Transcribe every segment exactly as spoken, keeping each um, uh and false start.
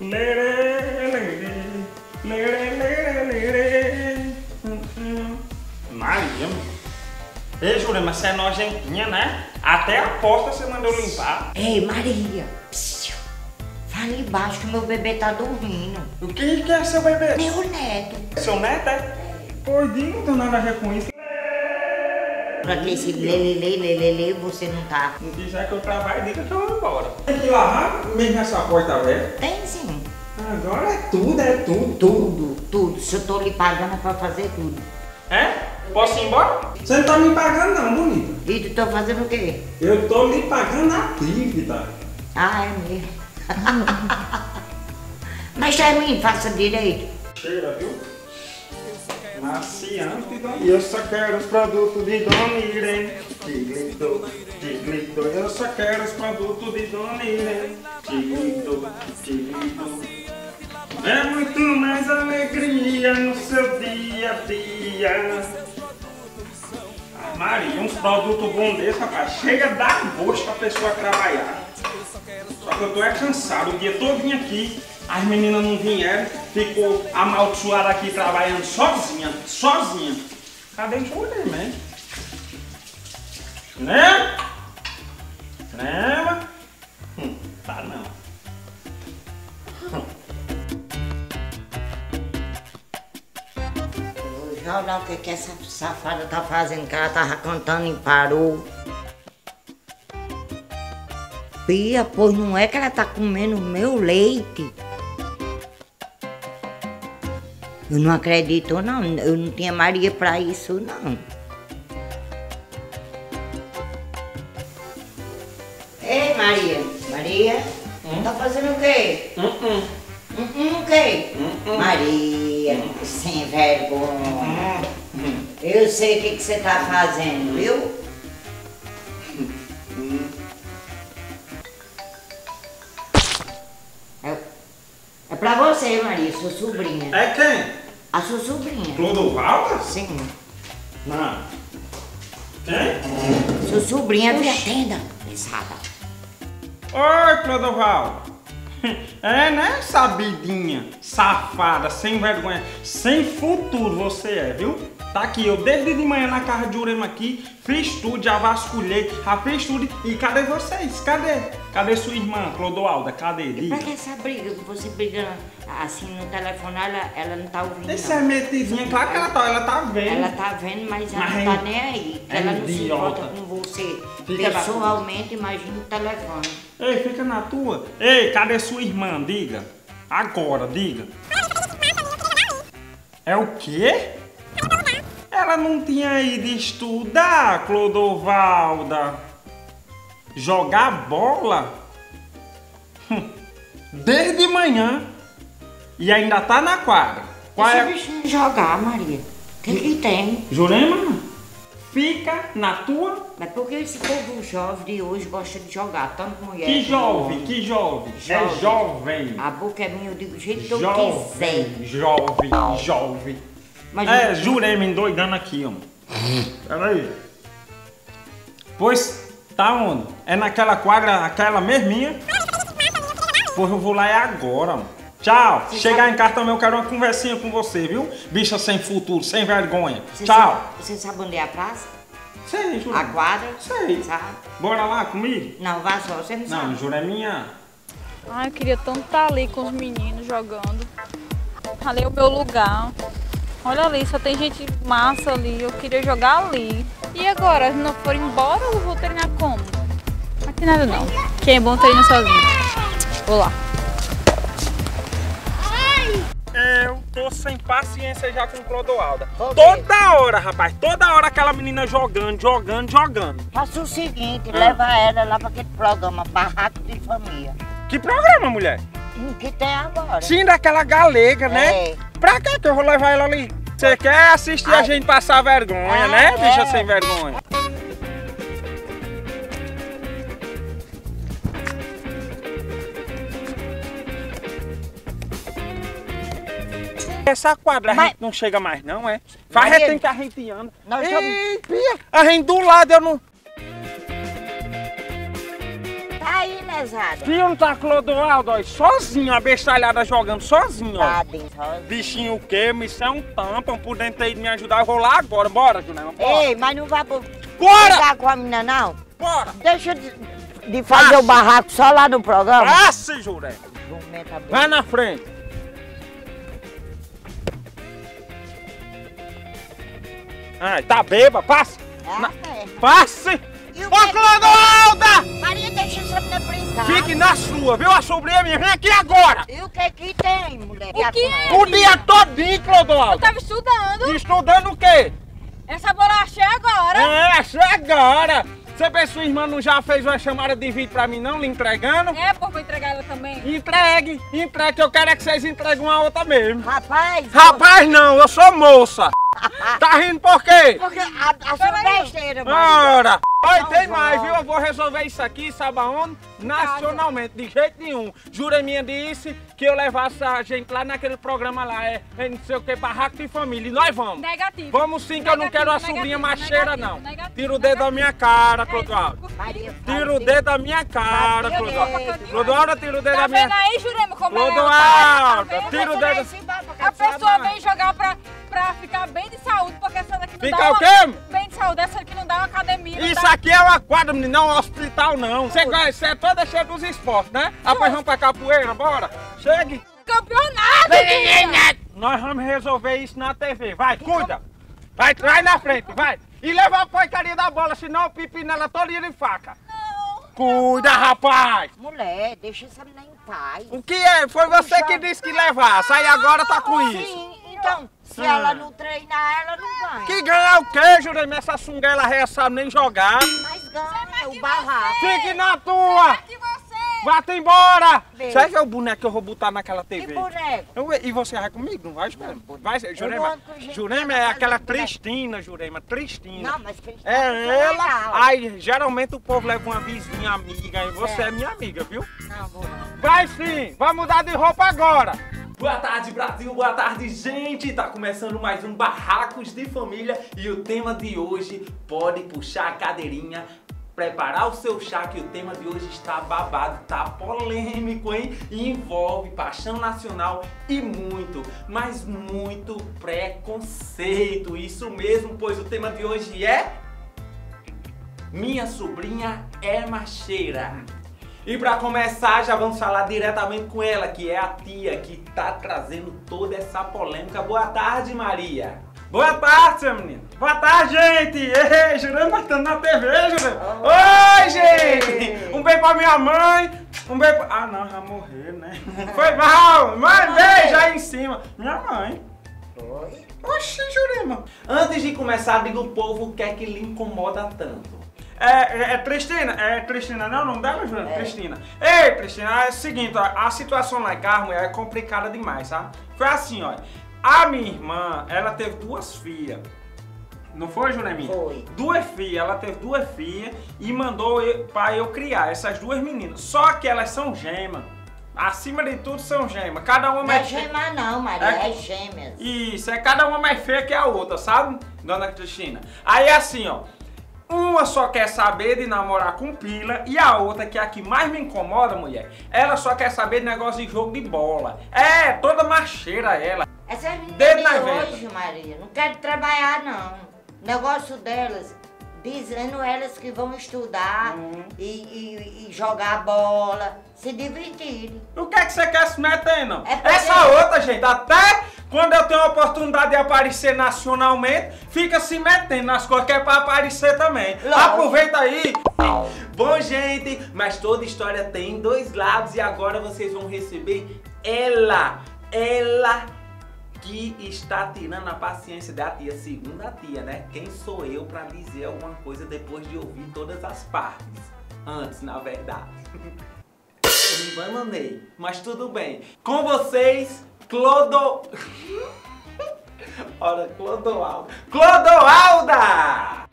Maria, ei, Júlia, mas você é nojentinha, né? Até a porta você mandou limpar. Ei, Maria, psiu, fale baixo que meu bebê tá dormindo. O que, que é seu bebê? Meu neto. Seu neto é? Pois diga, não tem nada a ver com isso. Pra que esse lelele, lelele, você não tá? Não quiser que eu trabalhe, diga que eu vou embora. Tem que lavar mesmo essa porta velha? Tem sim. Agora é tudo, é tudo. Tudo, tudo. Se eu tô lhe pagando é pra fazer tudo. É? Posso ir embora? Você não tá me pagando não, bonita. E tu tá fazendo o quê? Eu tô lhe pagando a dívida. Ah, é mesmo. Mas termine, faça direito. Cheira, viu? Maciante, e eu só quero os produtos de Dona Irene. Tiglito, tiglito, eu só quero os produtos de Dona Irene. Tiglito, tiglito. É muito mais alegria no seu dia a dia. Ah, Maria, uns produtos bons desses, rapaz, chega a dar gosto pra pessoa trabalhar. Só que eu tô é cansado, o dia todinho aqui, as meninas não vieram, ficou amaldiçoada aqui trabalhando sozinha, sozinha. Cadê o Júlia, né? Né? Né? Hum, tá não. Olha o que, que essa safada tá fazendo, que ela tava cantando e parou. Pia, pois não é que ela tá comendo meu leite. Eu não acredito não, eu não tinha Maria pra isso não. Ei Maria, Maria, hum? Tá fazendo o quê? Hum, hum. Hum, hum, o quê? Hum, hum. Maria, hum. Sem vergonha. Hum. Eu sei o que, que você tá fazendo, viu? Hum. É, é pra você, Maria, sua sobrinha. É quem? A sua sobrinha. Clodovalda? Sim. Não. Quem? Sua sobrinha, me atenda, pesada. Oi, Clodovalda. É, né, sabidinha, safada, sem vergonha, sem futuro você é, viu? Tá aqui, eu desde de manhã na casa de Jurema aqui, fiz tudo, já vasculhei, já fiz tudo. E cadê vocês? Cadê? Cadê sua irmã, Clodoalda? Cadê? Diga. Pra que essa briga? Você brigando assim no telefone, ela, ela não tá ouvindo. Essa é metizinha, claro que ela tá, ela tá vendo. Ela tá vendo, mas ela Mas não é- tá nem aí. é Ela não se idiota. importa com você Fica na- pessoalmente, imagina o telefone. Ei, fica na tua. Ei, cadê sua irmã? Diga. Agora, diga. É o quê? Ela não tinha ido estudar, Clodovalda. Jogar bola? Hum, desde manhã. E ainda tá na quadra. Qual Esse é? bicho não jogar, Maria. O que que tem? Jurema? Fica na tua. Mas por que esse povo jovem de hoje gosta de jogar? Tanto mulher. Que como jovem, homem. que jovem. É Jovem. jovem. A boca é minha, eu digo do jeito que eu quiser. Jovem, jovem, jovem. Mas É, eu- Jurema endoidando aqui, ó. Peraí. Pois, tá onde? É naquela quadra, aquela mesminha? Pois eu vou lá é agora, mano. Tchau. Você Chegar sabe- em casa também eu quero uma conversinha com você, viu? Bicha sem futuro, sem vergonha. Você Tchau. Sabe, você sabe onde é a praça? Sei, A Jurema. quadra? Sei. Sabe? Bora lá comigo? Não, vá só, você não, Não, sabe. Jureminha. Ai, eu queria tanto estar ali com os meninos jogando. Ali é o meu lugar. Olha ali, só tem gente massa ali. Eu queria jogar ali. E agora, se não for embora, eu vou treinar como? Aqui nada não. Quem é bom treina sozinho. Vou lá. Eu tô sem paciência já com o Clodoalda. Por quê? Toda hora, rapaz, toda hora aquela menina jogando, jogando, jogando. Faça o seguinte, leva ela lá para aquele programa Barraco de Família. Que programa, mulher? O que tem agora? Sim, daquela galega, né? É. Pra que que eu vou levar ela ali? Você quer assistir a Ai. gente passar vergonha, Ah, né, bicha é. sem vergonha? Essa quadra a Mas- gente não chega mais, não, é? Faz Maria, tempo que a gente anda. nós Ei, Pia, a gente do lado, eu não... Tá aí, né? pesada. Viu, não tá Clodoaldo, ó, sozinho, a bestalhada jogando sozinho, ó. Tá dentro, sozinho. Bichinho o quê? Isso é um tampão, por dentro aí de me ajudar, eu vou lá agora, bora, Jurema, bora. Ei, mas não vai bora. Bora! com a menina, não? Bora! Deixa de, de fazer o barraco só lá no programa. Passe, Jurema! Jumenta bem. Vai na frente. Ai, tá beba, passe! Ah, Na... é. Passe! E o Ô, que- Clodoalda! Maria, deixa essa menina brincar. Fique na sua, viu? A sobrinha minha, vem aqui agora! E o que que tem, mulher? O que é? O dia todinho, Eu Clodoalda! tava estudando. Estudando o quê? Essa bolacha é agora. É, chega agora! Você pensa que sua irmã não já fez uma chamada de vídeo pra mim não, lhe entregando? É, pô, vou entregar ela também. Entregue, entregue, que eu quero é que vocês entreguem uma outra mesmo. Rapaz, Rapaz não, eu sou moça! Tá rindo por quê? porque a, a sua Peraí. besteira, Maria. Ora! Olha, tem Não, mais, João. viu? Eu vou resolver isso aqui, sabe aonde? Nacionalmente, de jeito nenhum. Jureminha disse que eu levasse a gente lá naquele programa lá, é, é não sei o que, barraco de família. E nós vamos. Negativo. Vamos sim, que eu não Negativo, quero a negativo, sobrinha negativo, macheira, não. negativo, Tira o dedo da minha cara, É, Clodoaldo. Maria, Tira o dedo da minha cara, Maria, Clodoaldo. Deus. Clodoaldo, tira o dedo Tá da minha vendo aí, Jurema, como é? Clodoaldo, Tá vendo? tira o Você vai dedo. se embora pra A casa da sua pessoa mãe. vem jogar pra, pra ficar bem de saúde, porque essa daqui não Ficar dá o uma... quê? Bem de saúde, essa aqui não dá uma academia. não Isso dá... aqui é uma quadra, menino, não é um hospital, não. Você você é toda cheia dos esportes, né? Após vamos pra capoeira, bora. Chegue. Campeonato, filha! Nós vamos resolver isso na T V. Vai, cuida. Vai, vai na frente, vai. E leva a porcaria da bola, senão o pipi nela toda de faca. Não. Cuida, rapaz. Mulher, deixa essa menina em paz. O que é? Foi você que disse que levar. Sai agora tá com isso. Sim, então, se Ah. ela não treinar, ela não ganha. Que ganhar o quê, Jurema? Essa sunguela réia sabe nem jogar. Mas ganha o barraco. Fique na tua. Que você... Vá-te embora. Beijo. Sabe que é o boneco que eu vou botar naquela T Que V? boneco. Eu- e você vai comigo, não vai, Jurema? Vai, Jurema. ando com gente Jurema que é faz aquela boneco. Tristina, Jurema, Tristina. Não, mas Cristina, É isso ela. legal. Aí, geralmente o povo leva uma vizinha amiga e você É. é minha amiga, viu? Não, vou não. Vai sim, vai mudar de roupa agora. Boa tarde, Brasil, boa tarde, gente! Tá começando mais um Barracos de Família e o tema de hoje, pode puxar a cadeirinha, preparar o seu chá, que o tema de hoje está babado, tá polêmico, hein? E envolve paixão nacional e muito, mas muito preconceito. Isso mesmo, pois o tema de hoje é... Minha sobrinha é macheira. E para começar, já vamos falar diretamente com ela, que é a tia que tá trazendo toda essa polêmica. Boa tarde, Maria. Boa tarde, seu menino. Boa tarde, gente. Ei, Jurema, tá na T V, Jurema. Oi, gente. Um beijo pra minha mãe. Um beijo pra... Ah, não, vai morrer, né? Foi mal. Mas beijo aí em cima. Minha mãe. Oi? Oxi, Jurema. Antes de começar, diga o povo o que é que lhe incomoda tanto. É, é, é Tristina, é Tristina, não é o nome dela, Jurema? É. Tristina. Ei, Tristina, é o seguinte, ó, a situação lá em Carmo é complicada demais, sabe? Foi assim, ó, a minha irmã, ela teve duas filhas, não foi, Jureminha? Foi. Duas filhas, ela teve duas filhas e mandou eu, pra eu criar essas duas meninas, só que elas são gêmeas, acima de tudo são gêmeas, cada uma Não é mais... gema não, Maria, É. é gêmeas. Isso, é cada uma mais feia que a outra, sabe, dona Cristina? Aí assim, ó, uma só quer saber de namorar com pila e a outra, que é a que mais me incomoda, mulher, ela só quer saber de negócio de jogo de bola. É, toda macheira ela. Essas meninas Dedo na de veia. hoje, Maria, não querem trabalhar, não. O negócio delas, dizendo elas que vão estudar Uhum. e, e- e jogar bola, se divertirem. O que é que você quer se meter, não? É porque- Essa outra, gente, até quando eu tenho a oportunidade de aparecer nacionalmente, fica se metendo nas coisas que é pra aparecer também. Lógico. Aproveita aí. Bom, gente, mas toda história tem dois lados e agora vocês vão receber ela, ela que está tirando a paciência da tia, segundo a tia, né? Quem sou eu para dizer alguma coisa depois de ouvir todas as partes? Antes, na verdade. Eu me bananei, mas tudo bem. Com vocês, Clodo... Ora, Clodoalda. Clodoalda!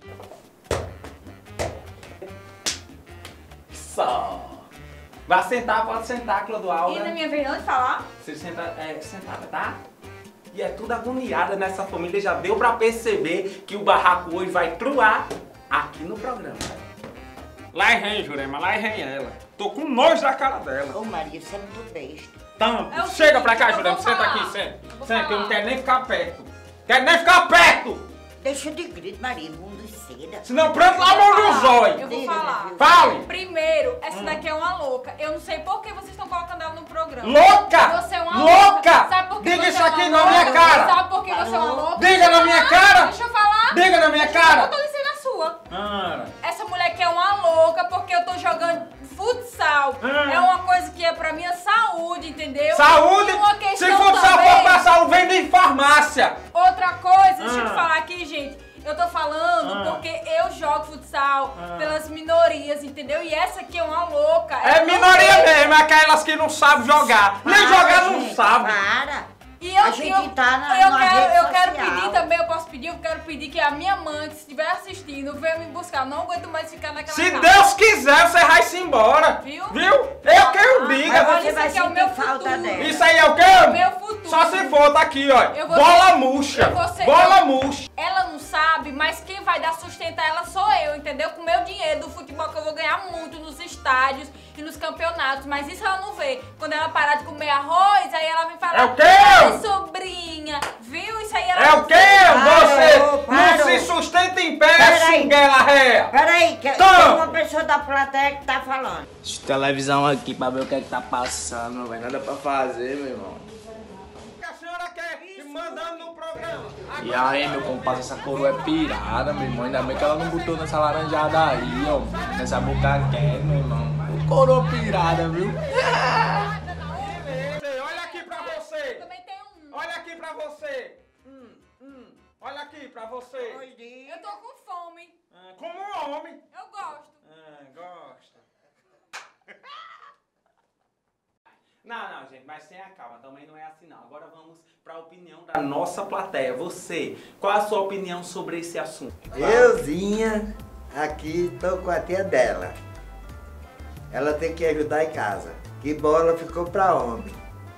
Só. Vai sentar, pode sentar, Clodoalda. E na minha vez não de falar? Você senta, é, sentada, tá? E é tudo agoniada nessa família. Já deu pra perceber que o barraco hoje vai truar aqui no programa. Lá vem, Jurema, lá vem ela. Tô com nojo da cara dela. Ô Maria, você é muito besta. Tanto. É o Chega seguinte, pra cá, eu Juliana. vou Senta falar. aqui, senta. Eu vou Senta, que eu não falar. quero nem ficar perto. Quero nem ficar perto! Deixa de grito, Maria, mundo e seda. Senão pronto lá mão no Eu zóio. vou falar. Fale! Primeiro, essa daqui é uma louca. Eu não sei por que vocês estão colocando ela no programa. Louca! Você é uma Louca! Sabe por que Diga você isso é aqui uma na minha louca? cara! Sabe por que você é uma louca? Diga Deixa eu na minha falar, cara! Deixa eu falar! Diga na minha Eu cara! tô dizendo a sua. Ah, Essa mulher aqui é uma louca porque eu tô jogando futsal. Ah. É uma coisa que é pra minha saúde, entendeu? saúde! E uma Se questão futsal também- for pra saúde, vende em farmácia! Outra coisa, deixa eu Ah. te falar aqui, gente. Eu tô falando Ah. porque eu jogo futsal Ah. pelas minorias, entendeu? E essa aqui é uma louca. É Eu não minoria sei. mesmo, aquelas que não sabem jogar. Nem Para, jogar não gente, sabe. Para. E eu, A gente eu, tá na- eu numa quero, rede eu quero social. pedir também, eu posso pedir, eu quero pedir que a minha mãe, que estiver assistindo, venha me buscar. Eu não aguento mais ficar naquela Se casa. Deus quiser, você vai se embora. Viu? Viu? Eu que eu Ah, diga. Mas olha, você isso vai aqui é o sentir meu falta futuro. dela. Isso aí é o quê? O meu futuro. Só se for, tá aqui, ó. Eu vou Bola ser- murcha. eu vou ser- Bola eu- murcha. Ela não sabe, mas quem vai dar sustentar ela sou eu, entendeu? Com o meu dinheiro do futebol que eu vou ganhar muito nos estádios e nos campeonatos. Mas isso ela não vê. Quando ela parar de comer arroz, aí ela vem falar... É o quê? Ai, sobrinha, viu? Isso aí ela É não o quê? vê. Você Parou, não parou. se sustenta em pé, Peraí. sunguela réia. Peraí, que Então. tem uma pessoa da plateia que tá falando. Televisão aqui pra ver o que é que tá passando, não vai nada pra fazer, meu irmão. A senhora quer ir mandando no programa. E aí, meu compadre, essa coroa é pirada, meu irmão. Ainda bem que ela não botou nessa laranjada aí, ó. Nessa boca quente, meu irmão. Coroa pirada, viu? Olha aqui pra você. Também tem um. Olha aqui pra você. Hum, hum. Olha aqui pra você. Eu tô com fome. Ah, como um homem. Eu gosto. Ah, gosta. Não, não, gente, mas tenha calma, também não é assim não. Agora vamos para a opinião da nossa plateia. Você, qual a sua opinião sobre esse assunto? Euzinha, aqui tô com a tia dela. Ela tem que ajudar em casa. Que bola ficou pra homem.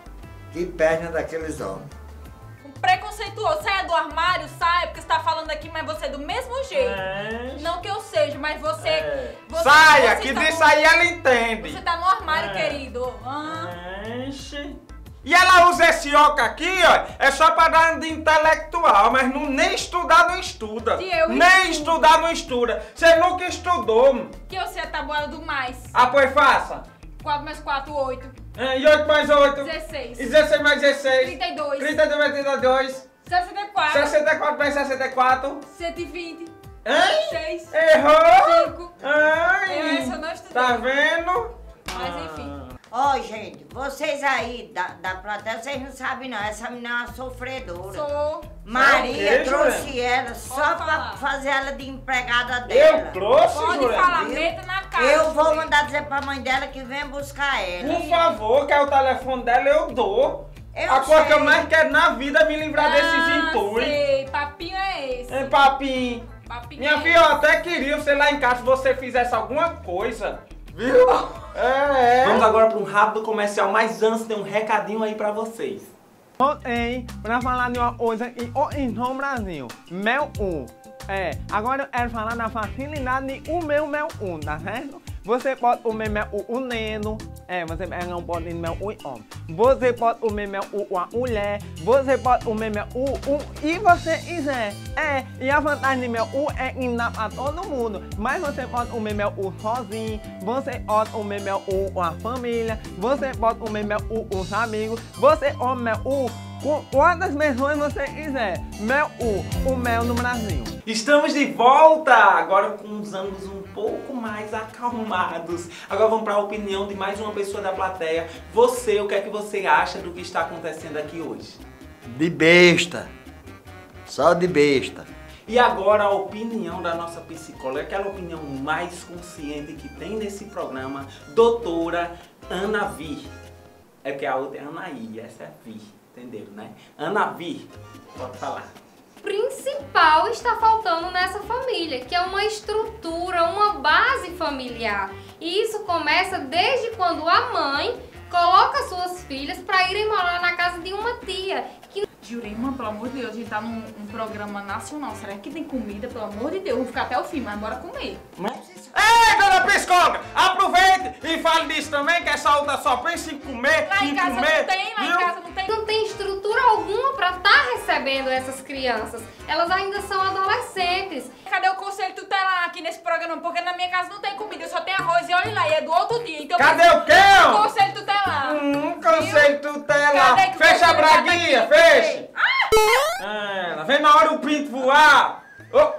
Que perna daqueles homens. Um preconceituoso. Saia do armário, saia, porque você tá falando aqui, mas você é do mesmo jeito. É. Não que eu seja, mas você... É. você Saia, você que tá disso no- aí ela entende. Você tá no armário, É. querido. Ah. Enche. E ela usa esse óculos aqui, ó, é só pra dar de intelectual, mas não, nem estudar não estuda. E eu nem estudo. estudar não estuda. Você nunca estudou. Que eu sei a tabuada do mais. Ah, pois faça. quatro mais quatro, oito. É, e oito mais oito? dezesseis. E dezesseis mais dezesseis? trinta e dois. trinta e dois mais trinta e dois? sessenta e quatro. sessenta e quatro mais sessenta e quatro? cento e vinte. Hein? seis. Errou? cinco. Ai. Essa eu não estudei. Tá vendo? Mas enfim. Ó, gente, vocês aí da, da plateia, vocês não sabem não, essa menina é uma sofredora. Sou. Maria É o quê, trouxe ela só Pode pra falar. fazer ela de empregada dela. Eu trouxe, Pode Juliana? falar, meta na cara. Eu vou Juliana. mandar dizer pra mãe dela que venha buscar ela. Por favor, que é o telefone dela, eu dou. Eu A coisa que eu sei. mais quero na vida é me livrar desses Ah, entulhos. sei. Papinho é esse. Hein, papinho? Papinho Minha é filha, eu até queria você lá em casa se você fizesse alguma coisa. Viu? É, é. Vamos agora para um rápido comercial, mas antes tem um recadinho aí pra vocês. Voltei pra falar de uma coisa que hoje no Brasil, Mel um. É, agora eu quero falar da facilidade de o meu Mel um, tá certo? Você pode comer mel um uneno, é, você pega um potinho de mel um homem. Você pode comer mel um com a mulher, você pode comer mel um, um e você quiser. É, e a vantagem de mel um é que dá pra todo mundo. Mas você pode comer mel um sozinho, você pode comer mel um com a família, você pode comer mel um com os amigos, você come mel um com quantas pessoas você quiser. Mel um, o mel no Brasil. Estamos de volta, agora com os ângulos um pouco mais acalmados. Agora vamos para a opinião de mais uma pessoa da plateia. Você, o que é que você acha do que está acontecendo aqui hoje? De besta. Só de besta. E agora a opinião da nossa psicóloga, aquela opinião mais consciente que tem nesse programa, doutora Ana Vir. É porque a outra é Anaí, essa é Vir, entenderam, né? Ana Vir, pode falar. Principal está faltando nessa família, que é uma estrutura, uma base familiar. E isso começa desde quando a mãe coloca suas filhas para irem morar na casa de uma tia. Que... Jurema, pelo amor de Deus, a gente tá num um programa nacional. Será que tem comida? Pelo amor de Deus, vou ficar até o fim, mas bora comer. Mas você Ei, dona psicóloga, aproveite e fale disso também, que essa outra só pensa em comer, Lá em em casa comer, não tem, lá viu? em casa não tem. Não tem estrutura alguma pra estar recebendo essas crianças. Elas ainda são adolescentes. Cadê o conselho tutelar aqui nesse programa? Porque na minha casa não tem comida, só tem arroz e olha lá, e é do outro dia. Então Cadê o quê? o conselho tutelar? Hum, conselho tutelar. Cadê que Fecha você a não tá braguinha, aqui? fecha. Ah, vem na hora o pinto voar. Oh.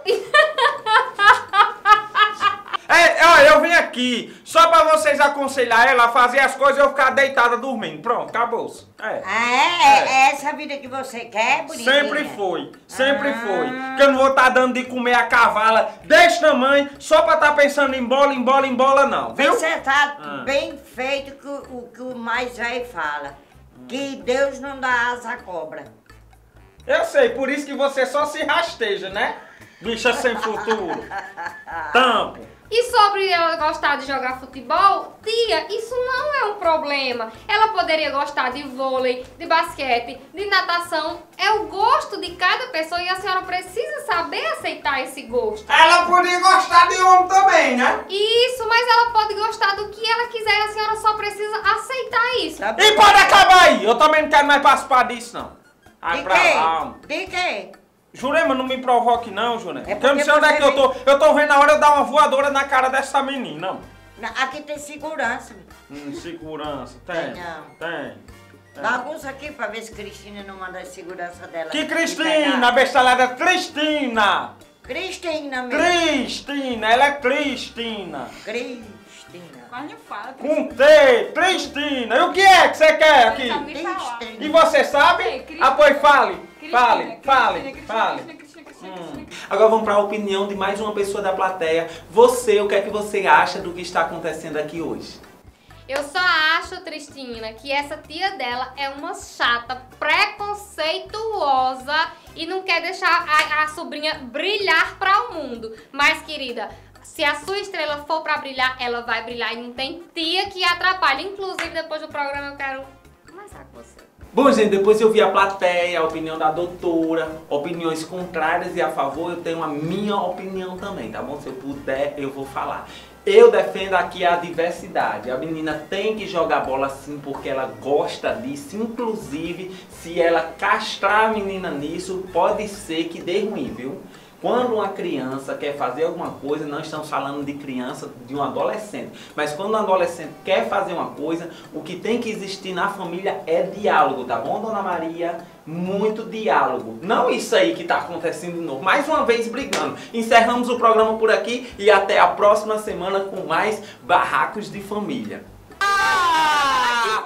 É, ó, eu vim aqui só pra vocês aconselhar ela a fazer as coisas e eu ficar deitada dormindo. Pronto, acabou-se. É. Ah, é? É essa a vida que você quer, bonitinha? Sempre foi, sempre Ah. foi. Que eu não vou estar dando de comer a cavala desse tamanho só pra estar pensando em bola, em bola, em bola, não, viu? Você tá Ah. bem feito que o o que o mais velho fala. Que Deus não dá asa à cobra. Eu sei, por isso que você só se rasteja, né? Bicha sem futuro. Tampo. E sobre ela gostar de jogar futebol, tia, isso não é um problema. Ela poderia gostar de vôlei, de basquete, de natação. É o gosto de cada pessoa e a senhora precisa saber aceitar esse gosto. Ela podia gostar de homem também, né? Isso, mas ela pode gostar do que ela quiser e a senhora só precisa aceitar isso. Tá E pode acabar aí! Eu também não quero mais participar disso, não. Ai, De pra lá, mano. quê? De quê? Jurema, não me provoque não, Jurema. É Porque eu não porque sei onde é você que eu tô. Eu tô vendo a hora de dar uma voadora na cara dessa menina, não. Na- Aqui tem segurança. Hum, segurança. Tem. Não. Tem. Bagunça aqui pra ver se Cristina não manda a segurança dela. Que me Cristina, pegar. bestalhada Cristina! Cristina, meu. Cristina, ela é Cristina. Cristina. Mas não fala. Com T, Cristina. E o que é que você quer aqui? Não sabe nem falar. E você sabe? Ei, Cristina. Ah, pois fale. Cristina, Fale, Cristina, fale, Cristina, fale. Cristina, Cristina, Cristina, Hum. Cristina. Agora vamos para a opinião de mais uma pessoa da plateia. Você, o que é que você acha do que está acontecendo aqui hoje? Eu só acho, Tristina, que essa tia dela é uma chata, preconceituosa e não quer deixar a, a sobrinha brilhar para o mundo. Mas, querida, se a sua estrela for para brilhar, ela vai brilhar e não tem tia que atrapalhe. Inclusive, depois do programa eu quero conversar com você. Bom, gente, depois eu vi a plateia, a opinião da doutora, opiniões contrárias e a favor, eu tenho a minha opinião também, tá bom? Se eu puder, eu vou falar. Eu defendo aqui a diversidade. A menina tem que jogar bola sim porque ela gosta disso. Inclusive, se ela castrar a menina nisso, pode ser que dê ruim, viu? Quando uma criança quer fazer alguma coisa, não estamos falando de criança, de um adolescente. Mas quando um adolescente quer fazer uma coisa, o que tem que existir na família é diálogo, tá bom, Dona Maria? Muito diálogo. Não isso aí que está acontecendo de novo. Mais uma vez brigando. Encerramos o programa por aqui e até a próxima semana com mais Barracos de Família. Ah!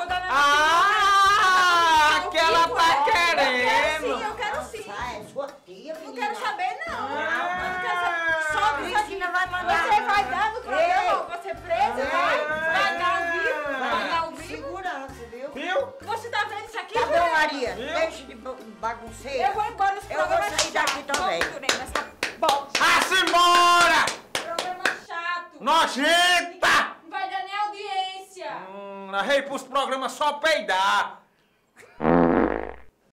Ah! Que ela tá querendo! Sim, eu quero sim. Ah, é sua tia, Não menina. quero saber, não. Ah. Eu não quero saber. Só isso aqui. Cristina vai mandar. Você vai dar no programa, Ei. você presa, vai? Vai dar ao vivo? Vai dar ao vivo? Segurança, viu? Viu? Você tá vendo isso aqui? Tá bom, Maria. Viu? Deixa de ba- bagunceira. Eu vou embora desse Eu vou programa sair daqui chato. também. Vamos, Jurema, essa bosta. Vá-se embora! Programa chato. Nojenta! Não vai dar nem audiência. Hum, arrei pros programas só peidar.